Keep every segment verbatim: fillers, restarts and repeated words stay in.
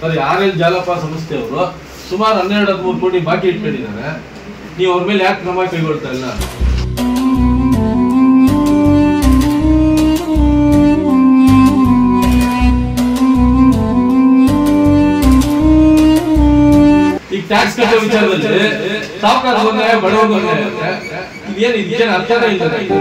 ಸರಿ R L ಜಾಲಪ ಸಂಸ್ಥೆಯವರು ಸುಮಾರು ಹನ್ನೆರಡು ಹದಿಮೂರು ಕೋಟಿ ಬಾಕಿ ಇಟ್ಕೊಂಡಿದ್ದಾರೆ. ನೀವು ಅವ್ರ ಮೇಲೆ ಯಾಕೆ ಕ್ರಮ ಕೈಗೊಳ್ತಾ ಇಲ್ಲ? ಈಗ ಟ್ಯಾಕ್ಸ್ ಕಟ್ಟೋ ವಿಚಾರದಲ್ಲಿ ಸಾವುಕಾರ ಬಂದ್ರೆ ಬಡವರು ಬಂದ್ರೆ ಇದೇನು ಇದಕ್ಕೇನು ಅರ್ಥನೇ ಇಲ್ಲ.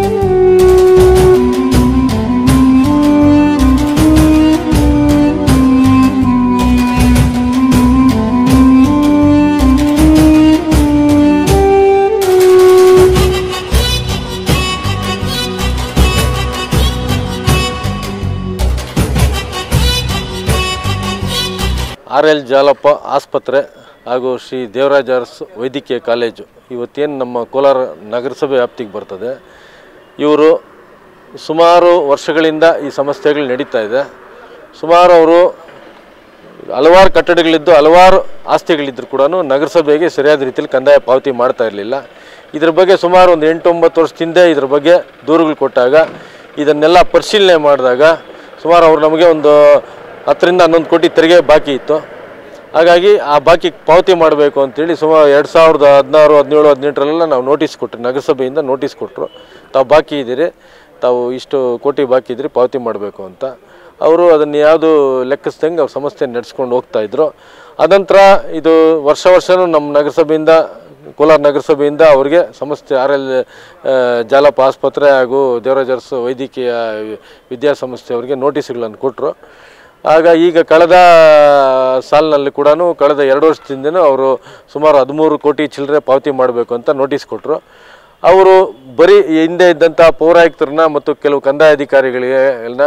ಆರ್ ಎಲ್ ಜಾಲಪ್ಪ ಆಸ್ಪತ್ರೆ ಹಾಗೂ ಶ್ರೀ ದೇವರಾಜ ಅರಸು ವೈದ್ಯಕೀಯ ಕಾಲೇಜು ಇವತ್ತೇನು ನಮ್ಮ ಕೋಲಾರ ನಗರಸಭೆ ವ್ಯಾಪ್ತಿಗೆ ಬರ್ತದೆ. ಇವರು ಸುಮಾರು ವರ್ಷಗಳಿಂದ ಈ ಸಮಸ್ಯೆಗಳು ನಡೀತಾ ಇದೆ. ಸುಮಾರು ಅವರು ಹಲವಾರು ಕಟ್ಟಡಗಳಿದ್ದು ಹಲವಾರು ಆಸ್ತಿಗಳಿದ್ದರೂ ಕೂಡ ನಗರಸಭೆಗೆ ಸರಿಯಾದ ರೀತಿಯಲ್ಲಿ ಕಂದಾಯ ಪಾವತಿ ಮಾಡ್ತಾ ಇರಲಿಲ್ಲ. ಇದ್ರ ಬಗ್ಗೆ ಸುಮಾರು ಒಂದು ಎಂಟು ಒಂಬತ್ತು ವರ್ಷದಿಂದ ಇದ್ರ ಬಗ್ಗೆ ದೂರುಗಳು ಕೊಟ್ಟಾಗ ಇದನ್ನೆಲ್ಲ ಪರಿಶೀಲನೆ ಮಾಡಿದಾಗ ಸುಮಾರು ಅವರು ನಮಗೆ ಒಂದು ಹತ್ತರಿಂದ ಹನ್ನೊಂದು ಕೋಟಿ ತೆರಿಗೆ ಬಾಕಿ ಇತ್ತು. ಹಾಗಾಗಿ ಆ ಬಾಕಿ ಪಾವತಿ ಮಾಡಬೇಕು ಅಂತೇಳಿ ಸುಮಾರು ಎರಡು ಸಾವಿರದ ಹದಿನಾರು ಹದಿನೇಳು ಹದಿನೆಂಟರಲ್ಲೆಲ್ಲ ನಾವು ನೋಟಿಸ್ ಕೊಟ್ಟರು, ನಗರಸಭೆಯಿಂದ ನೋಟಿಸ್ ಕೊಟ್ಟರು. ತಾವು ಬಾಕಿ ಇದ್ದೀರಿ, ತಾವು ಇಷ್ಟು ಕೋಟಿ ಬಾಕಿ ಇದ್ರಿ, ಪಾವತಿ ಮಾಡಬೇಕು ಅಂತ. ಅವರು ಅದನ್ನು ಯಾವುದು ಲೆಕ್ಕಿಸ್ದಂಗೆ ಅವ್ರ ಸಂಸ್ಥೆ ನಡೆಸ್ಕೊಂಡು ಹೋಗ್ತಾಯಿದ್ರು. ಅನಂತರ ಇದು ವರ್ಷ ವರ್ಷವೂ ನಮ್ಮ ನಗರಸಭೆಯಿಂದ ಕೋಲಾರ ನಗರಸಭೆಯಿಂದ ಅವರಿಗೆ ಸಂಸ್ಥೆ ಆರ್ ಎಲ್ ಜಾಲಪ ಆಸ್ಪತ್ರೆ ಹಾಗೂ ದೇವರಾಜ ಅರಸು ವೈದ್ಯಕೀಯ ವಿದ್ಯಾಸಂಸ್ಥೆಯವರಿಗೆ ನೋಟಿಸ್ಗಳನ್ನು ಕೊಟ್ಟರು. ಆಗ ಈಗ ಕಳೆದ ಸಾಲಿನಲ್ಲಿ ಕೂಡ ಕಳೆದ ಎರಡು ವರ್ಷದಿಂದನೂ ಅವರು ಸುಮಾರು ಹದಿಮೂರು ಕೋಟಿ ಚಿಲ್ಲರೆ ಪಾವತಿ ಮಾಡಬೇಕು ಅಂತ ನೋಟಿಸ್ ಕೊಟ್ಟರು. ಅವರು ಬರೀ ಹಿಂದೆ ಇದ್ದಂಥ ಪೌರಾಯುಕ್ತರನ್ನ ಮತ್ತು ಕೆಲವು ಕಂದಾಯ ಅಧಿಕಾರಿಗಳಿಗೆ ಎಲ್ಲ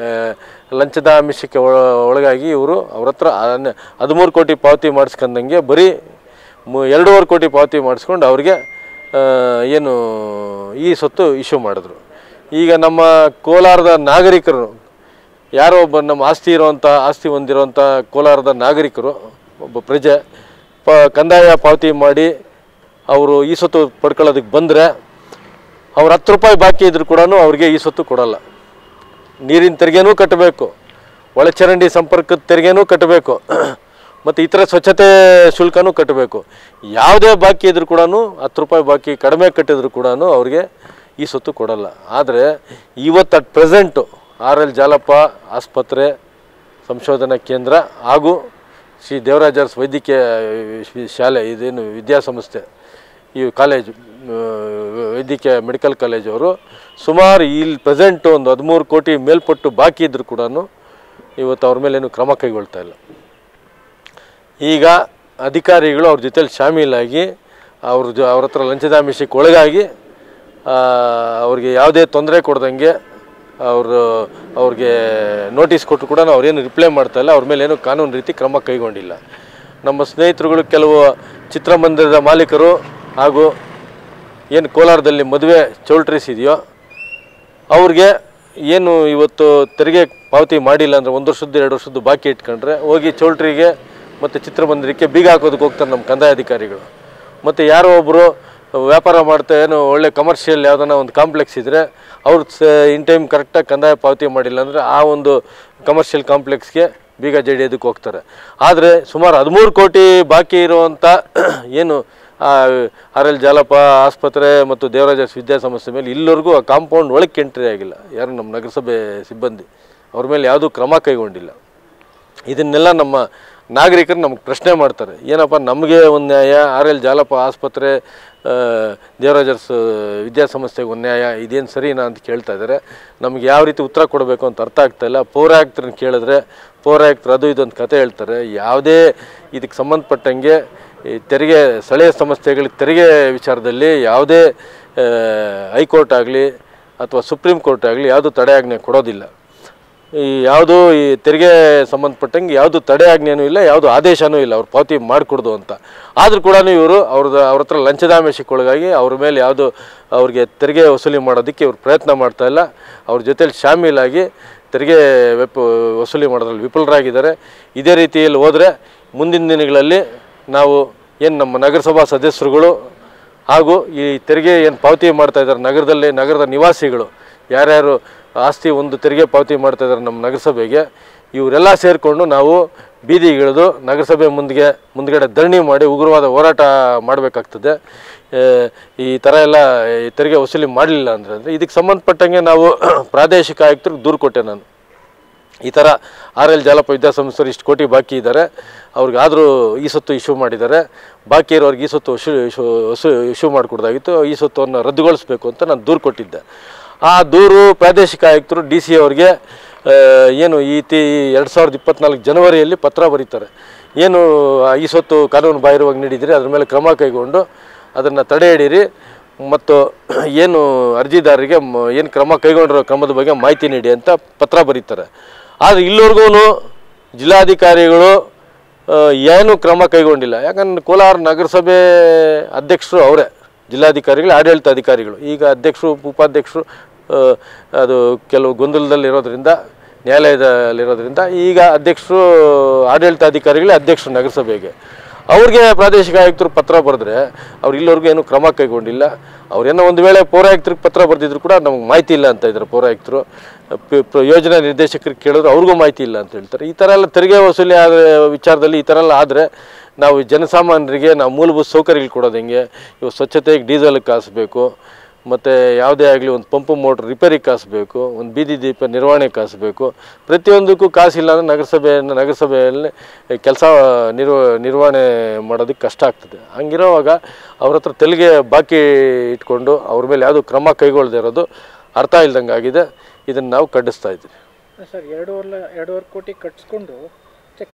ಲಂಚದ ಆಮಿಷಕ್ಕೆ ಒಳಗಾಗಿ ಇವರು ಅವ್ರ ಹತ್ರ ಹದಿಮೂರು ಕೋಟಿ ಪಾವತಿ ಮಾಡಿಸ್ಕೊಂಡಂಗೆ ಬರೀ ಎರಡೂವರೆ ಕೋಟಿ ಪಾವತಿ ಮಾಡಿಸ್ಕೊಂಡು ಅವ್ರಿಗೆ ಏನು ಈ ಸೊತ್ತು ಇಶ್ಯೂ ಮಾಡಿದ್ರು. ಈಗ ನಮ್ಮ ಕೋಲಾರದ ನಾಗರಿಕರು ಯಾರೋ ಒಬ್ಬ ನಮ್ಮ ಆಸ್ತಿ ಇರುವಂಥ ಆಸ್ತಿ ಹೊಂದಿರುವಂಥ ಕೋಲಾರದ ನಾಗರಿಕರು ಒಬ್ಬ ಪ್ರಜೆ ಪ ಕಂದಾಯ ಪಾವತಿ ಮಾಡಿ ಅವರು ಈ ಸೊತ್ತು ಪಡ್ಕೊಳ್ಳೋದಕ್ಕೆ ಬಂದರೆ ಅವ್ರು ಹತ್ತು ರೂಪಾಯಿ ಬಾಕಿ ಇದ್ದರೂ ಕೂಡ ಅವ್ರಿಗೆ ಈ ಸೊತ್ತು ಕೊಡೋಲ್ಲ. ನೀರಿನ ತೆರಿಗೆನೂ ಕಟ್ಟಬೇಕು, ಒಳಚರಂಡಿ ಸಂಪರ್ಕದ ತೆರಿಗೆನೂ ಕಟ್ಟಬೇಕು, ಮತ್ತು ಇತರ ಸ್ವಚ್ಛತೆ ಶುಲ್ಕನೂ ಕಟ್ಟಬೇಕು. ಯಾವುದೇ ಬಾಕಿ ಇದ್ದರೂ ಕೂಡ ಹತ್ತು ರೂಪಾಯಿ ಬಾಕಿ ಕಡಿಮೆ ಕಟ್ಟಿದ್ರು ಕೂಡ ಅವ್ರಿಗೆ ಈ ಸೊತ್ತು ಕೊಡೋಲ್ಲ. ಆದರೆ ಇವತ್ತು at present R L Jalappa ಆಸ್ಪತ್ರೆ ಸಂಶೋಧನಾ ಕೇಂದ್ರ ಹಾಗೂ ಶ್ರೀ ದೇವರಾಜ ಅರಸು ವೈದ್ಯಕೀಯ ಶಾಲೆ ಇದೇನು ವಿದ್ಯಾಸಂಸ್ಥೆ ಈ ಕಾಲೇಜು ವೈದ್ಯಕೀಯ ಮೆಡಿಕಲ್ ಕಾಲೇಜವರು ಸುಮಾರು ಇಲ್ಲಿ ಪ್ರೆಸೆಂಟು ಒಂದು ಹದಿಮೂರು ಕೋಟಿ ಮೇಲ್ಪಟ್ಟು ಬಾಕಿ ಇದ್ದರೂ ಕೂಡ ಇವತ್ತು ಅವ್ರ ಮೇಲೇನು ಕ್ರಮ ಕೈಗೊಳ್ತಾ ಇಲ್ಲ. ಈಗ ಅಧಿಕಾರಿಗಳು ಅವ್ರ ಜೊತೆಲಿ ಶಾಮೀಲಾಗಿ ಅವ್ರ ಜೊ ಅವ್ರ ಹತ್ರ ಲಂಚದಾಮಿಷಕ್ಕೆ ಒಳಗಾಗಿ ಅವ್ರಿಗೆ ಯಾವುದೇ ತೊಂದರೆ ಕೊಡ್ದಂಗೆ ಅವರು ಅವ್ರಿಗೆ ನೋಟಿಸ್ ಕೊಟ್ಟರು ಕೂಡ ಅವ್ರೇನು ರಿಪ್ಲೈ ಮಾಡ್ತಾಯಿಲ್ಲ. ಅವ್ರ ಮೇಲೆ ಏನು ಕಾನೂನು ರೀತಿ ಕ್ರಮ ಕೈಗೊಂಡಿಲ್ಲ. ನಮ್ಮ ಸ್ನೇಹಿತರುಗಳು ಕೆಲವು ಚಿತ್ರಮಂದಿರದ ಮಾಲೀಕರು ಹಾಗೂ ಏನು ಕೋಲಾರದಲ್ಲಿ ಮದುವೆ ಚೌಲ್ಟ್ರೀಸ್ ಇದೆಯೋ ಅವ್ರಿಗೆ ಏನು ಇವತ್ತು ತೆರಿಗೆ ಪಾವತಿ ಮಾಡಿಲ್ಲ ಅಂದರೆ ಒಂದು ವರ್ಷದ್ದು ಎರಡು ವರ್ಷದ್ದು ಬಾಕಿ ಇಟ್ಕೊಂಡ್ರೆ ಹೋಗಿ ಚೌಲ್ಟ್ರಿಗೆ ಮತ್ತು ಚಿತ್ರಮಂದಿರಕ್ಕೆ ಬೀಗ ಹಾಕೋದಕ್ಕೆ ಹೋಗ್ತಾರೆ ನಮ್ಮ ಕಂದಾಯ ಅಧಿಕಾರಿಗಳು. ಮತ್ತು ಯಾರೋ ಒಬ್ಬರು ವ್ಯಾಪಾರ ಮಾಡ್ತಾ ಏನು ಒಳ್ಳೆ ಕಮರ್ಷಿಯಲ್ ಯಾವುದನ್ನ ಒಂದು ಕಾಂಪ್ಲೆಕ್ಸ್ ಇದ್ದರೆ ಅವ್ರು ಸ ಇನ್ ಟೈಮ್ ಕರೆಕ್ಟಾಗಿ ಕಂದಾಯ ಪಾವತಿ ಮಾಡಿಲ್ಲ ಅಂದರೆ ಆ ಒಂದು ಕಮರ್ಷಿಯಲ್ ಕಾಂಪ್ಲೆಕ್ಸ್ಗೆ ಬೀಗ ಜಡಿಯೋದಕ್ಕೆ ಹೋಗ್ತಾರೆ. ಆದರೆ ಸುಮಾರು ಹದಿಮೂರು ಕೋಟಿ ಬಾಕಿ ಇರುವಂಥ ಏನು ಆರ್ ಎಲ್ ಜಾಲಪ ಆಸ್ಪತ್ರೆ ಮತ್ತು ದೇವರಾಜ ಅರಸು ವಿದ್ಯಾಸಂಸ್ಥೆ ಮೇಲೆ ಇಲ್ಲಿವರೆಗೂ ಆ ಕಾಂಪೌಂಡ್ ಒಳಗೆ ಎಂಟ್ರಿ ಆಗಿಲ್ಲ. ಯಾರು ನಮ್ಮ ನಗರಸಭೆ ಸಿಬ್ಬಂದಿ ಅವ್ರ ಮೇಲೆ ಯಾವುದೂ ಕ್ರಮ ಕೈಗೊಂಡಿಲ್ಲ. ಇದನ್ನೆಲ್ಲ ನಮ್ಮ ನಾಗರಿಕರು ನಮ್ಗೆ ಪ್ರಶ್ನೆ ಮಾಡ್ತಾರೆ, ಏನಪ್ಪ ನಮಗೆ ಒಂದು ನ್ಯಾಯ, ಆರ್ ಎಲ್ ಜಾಲಪ ಆಸ್ಪತ್ರೆ ದೇವರಾಜ ಅರಸು ವಿದ್ಯಾಸಂಸ್ಥೆಗೆ ಒಂದು ನ್ಯಾಯ, ಇದೇನು ಸರಿನಾ ಅಂತ ಕೇಳ್ತಾ ಇದ್ದಾರೆ. ನಮ್ಗೆ ಯಾವ ರೀತಿ ಉತ್ತರ ಕೊಡಬೇಕು ಅಂತ ಅರ್ಥ ಆಗ್ತಾಯಿಲ್ಲ. ಪೌರಾಯುಕ್ತರನ್ನ ಕೇಳಿದ್ರೆ ಪೌರಾಯುಕ್ತರು ಅದು ಇದೊಂದು ಕತೆ ಹೇಳ್ತಾರೆ. ಯಾವುದೇ ಇದಕ್ಕೆ ಸಂಬಂಧಪಟ್ಟಂಗೆ ಈ ತೆರಿಗೆ ಸ್ಥಳೀಯ ಸಂಸ್ಥೆಗಳಿಗೆ ತೆರಿಗೆ ವಿಚಾರದಲ್ಲಿ ಯಾವುದೇ ಹೈಕೋರ್ಟ್ ಆಗಲಿ ಅಥವಾ ಸುಪ್ರೀಂ ಕೋರ್ಟ್ ಆಗಲಿ ಯಾವುದೂ ತಡೆಯಾಜ್ಞೆ ಕೊಡೋದಿಲ್ಲ. ಈ ಯಾವುದು ಈ ತೆರಿಗೆ ಸಂಬಂಧಪಟ್ಟಂಗೆ ಯಾವುದು ತಡೆಯಾಜ್ಞೆನೂ ಇಲ್ಲ, ಯಾವುದು ಆದೇಶನೂ ಇಲ್ಲ ಅವ್ರು ಪಾವತಿ ಮಾಡಿಕೊಡ್ದು ಅಂತ. ಆದರೂ ಕೂಡ ಇವರು ಅವ್ರದ್ದು ಅವ್ರ ಹತ್ರ ಲಂಚದಾಮಿಷಕ್ಕೊಳಗಾಗಿ ಅವ್ರ ಮೇಲೆ ಯಾವುದು ಅವ್ರಿಗೆ ತೆರಿಗೆ ವಸೂಲಿ ಮಾಡೋದಕ್ಕೆ ಇವ್ರು ಪ್ರಯತ್ನ ಮಾಡ್ತಾಯಿಲ್ಲ. ಅವ್ರ ಜೊತೇಲಿ ಶಾಮೀಲಾಗಿ ತೆರಿಗೆ ವೆಪ್ ವಸೂಲಿ ಮಾಡೋದ್ರಲ್ಲಿ ವಿಫಲರಾಗಿದ್ದಾರೆ. ಇದೇ ರೀತಿಯಲ್ಲಿ ಹೋದರೆ ಮುಂದಿನ ದಿನಗಳಲ್ಲಿ ನಾವು ಏನು ನಮ್ಮ ನಗರಸಭಾ ಸದಸ್ಯರುಗಳು ಹಾಗೂ ಈ ತೆರಿಗೆ ಏನು ಪಾವತಿ ಮಾಡ್ತಾಯಿದ್ದಾರೆ ನಗರದಲ್ಲಿ ನಗರದ ನಿವಾಸಿಗಳು ಯಾರ್ಯಾರು ಆಸ್ತಿ ಒಂದು ತೆರಿಗೆ ಪಾವತಿ ಮಾಡ್ತಾಯಿದ್ದಾರೆ ನಮ್ಮ ನಗರಸಭೆಗೆ, ಇವರೆಲ್ಲ ಸೇರಿಕೊಂಡು ನಾವು ಬೀದಿಗಿಳಿದು ನಗರಸಭೆ ಮುಂದೆ ಮುಂದ್ಗಡೆ ಧರಣಿ ಮಾಡಿ ಉಗ್ರವಾದ ಹೋರಾಟ ಮಾಡಬೇಕಾಗ್ತದೆ. ಈ ಥರ ಎಲ್ಲ ತೆರಿಗೆ ವಸೂಲಿ ಮಾಡಲಿಲ್ಲ ಅಂದರೆ ಅಂದರೆ ಇದಕ್ಕೆ ಸಂಬಂಧಪಟ್ಟಂಗೆ ನಾವು ಪ್ರಾದೇಶಿಕ ಆಯುಕ್ತರಿಗೆ ದೂರು ಕೊಟ್ಟೆ ನಾನು. ಈ ಥರ ಆರ್ ಎಲ್ ಜಾಲಪ್ಪ ವಿದ್ಯಾಸಂಸ್ಥೆಯವರು ಇಷ್ಟು ಕೋಟಿ ಬಾಕಿ ಇದ್ದಾರೆ, ಅವ್ರಿಗಾದರೂ ಈ ಸೊತ್ತು ಇಶ್ಯೂ ಮಾಡಿದ್ದಾರೆ, ಬಾಕಿ ಇರೋರಿಗೆ ಈ ಸೊತ್ತು ವಸೂ ವಸೂ ಇಶ್ಯೂ ಮಾಡಿಕೊಡ್ದಾಗಿತ್ತು, ಈ ಸೊತ್ತನ್ನು ರದ್ದುಗೊಳಿಸಬೇಕು ಅಂತ ನಾನು ದೂರು ಕೊಟ್ಟಿದ್ದೆ. ಆ ದೂರು ಪ್ರಾದೇಶಿಕ ಆಯುಕ್ತರು ಡಿ ಸಿ ಅವ್ರಿಗೆ ಏನು ಈ ತಿ ಎರಡು ಸಾವಿರದ ಇಪ್ಪತ್ತ್ನಾಲ್ಕು ಜನವರಿಯಲ್ಲಿ ಪತ್ರ ಬರೀತಾರೆ. ಏನು ಈ ಸೊತ್ತು ಕಾನೂನು ಬಾಹಿರವಾಗಿ ನೀಡಿದಿರಿ, ಅದ್ರ ಮೇಲೆ ಕ್ರಮ ಕೈಗೊಂಡು ಅದನ್ನು ತಡೆ ಹಿಡೀರಿ ಮತ್ತು ಏನು ಅರ್ಜಿದಾರರಿಗೆ ಏನು ಕ್ರಮ ಕೈಗೊಂಡಿರೋ ಕ್ರಮದ ಬಗ್ಗೆ ಮಾಹಿತಿ ನೀಡಿ ಅಂತ ಪತ್ರ ಬರೀತಾರೆ. ಆದರೆ ಇಲ್ಲಿವರೆಗೂ ಜಿಲ್ಲಾಧಿಕಾರಿಗಳು ಏನು ಕ್ರಮ ಕೈಗೊಂಡಿಲ್ಲ. ಯಾಕಂದ್ರೆ ಕೋಲಾರ ನಗರಸಭೆ ಅಧ್ಯಕ್ಷರು ಅವರೇ, ಜಿಲ್ಲಾಧಿಕಾರಿಗಳು ಆಡಳಿತ ಅಧಿಕಾರಿಗಳು. ಈಗ ಅಧ್ಯಕ್ಷರು ಉಪಾಧ್ಯಕ್ಷರು ಅದು ಕೆಲವು ಗೊಂದಲದಲ್ಲಿರೋದ್ರಿಂದ, ನ್ಯಾಯಾಲಯದಲ್ಲಿರೋದ್ರಿಂದ ಈಗ ಅಧ್ಯಕ್ಷರು ಆಡಳಿತ ಅಧಿಕಾರಿಗಳೇ ಅಧ್ಯಕ್ಷರು ನಗರಸಭೆಗೆ. ಅವ್ರಿಗೆ ಪ್ರಾದೇಶಿಕ ಆಯುಕ್ತರು ಪತ್ರ ಬರೆದ್ರೆ ಅವ್ರು ಇಲ್ಲಿವರೆಗೂ ಏನು ಕ್ರಮ ಕೈಗೊಂಡಿಲ್ಲ. ಅವ್ರೇನೋ ಒಂದು ವೇಳೆ ಪೌರಾಯುಕ್ತರಿಗೆ ಪತ್ರ ಬರೆದಿದ್ರು ಕೂಡ ನಮಗೆ ಮಾಹಿತಿ ಇಲ್ಲ ಅಂತ ಇದ್ದಾರೆ ಪೌರಾಯುಕ್ತರು. ಯೋಜನಾ ನಿರ್ದೇಶಕರಿಗೆ ಕೇಳಿದ್ರು ಅವ್ರಿಗೂ ಮಾಹಿತಿ ಇಲ್ಲ ಅಂತ ಹೇಳ್ತಾರೆ. ಈ ಥರ ಎಲ್ಲ ತೆರಿಗೆ ವಸೂಲಿ ಆದ ವಿಚಾರದಲ್ಲಿ ಈ ಥರ ಎಲ್ಲ ಆದರೆ ನಾವು ಜನಸಾಮಾನ್ಯರಿಗೆ ನಾವು ಮೂಲಭೂತ ಸೌಕರ್ಯಗಳು ಕೊಡೋದು ಹೆಂಗೆ? ಇವು ಸ್ವಚ್ಛತೆಗೆ ಡೀಸೆಲ್ಗೆ ಕಾಸಬೇಕು, ಮತ್ತು ಯಾವುದೇ ಆಗಲಿ ಒಂದು ಪಂಪು ಮೋಟ್ರ್ ರಿಪೇರಿಗೆ ಕಾಸಬೇಕು, ಒಂದು ಬೀದಿ ದೀಪ ನಿರ್ವಹಣೆ ಕಾಸಬೇಕು. ಪ್ರತಿಯೊಂದಕ್ಕೂ ಕಾಸಿಲ್ಲ ಅಂದರೆ ನಗರಸಭೆಯನ್ನು ನಗರಸಭೆಯಲ್ಲಿ ಕೆಲಸ ನಿರ್ವ ನಿರ್ವಹಣೆ ಮಾಡೋದಕ್ಕೆ ಕಷ್ಟ ಆಗ್ತದೆ. ಹಂಗಿರೋವಾಗ ಅವ್ರ ಹತ್ರ ತೆರಿಗೆ ಬಾಕಿ ಇಟ್ಕೊಂಡು ಅವ್ರ ಮೇಲೆ ಯಾವುದೂ ಕ್ರಮ ಕೈಗೊಳ್ಳದೇ ಇರೋದು ಅರ್ಥ ಇಲ್ದಂಗೆ ಆಗಿದೆ. ಇದನ್ನು ನಾವು ಖಂಡಿಸ್ತಾ ಇದ್ದೀವಿ ಸರ್. ಎರಡೂವರೆ ಎರಡೂವರೆ ಕೋಟಿ ಕಟ್ಸ್ಕೊಂಡು